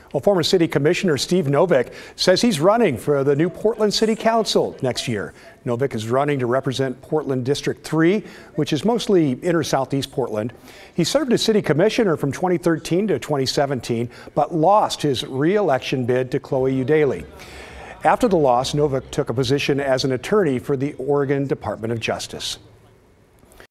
Well, former City Commissioner Steve Novick says he's running for the new Portland City Council next year. Novick is running to represent Portland District 3, which is mostly inner southeast Portland. He served as city commissioner from 2013 to 2017, but lost his re-election bid to Chloe Eudaly. After the loss, Novick took a position as an attorney for the Oregon Department of Justice.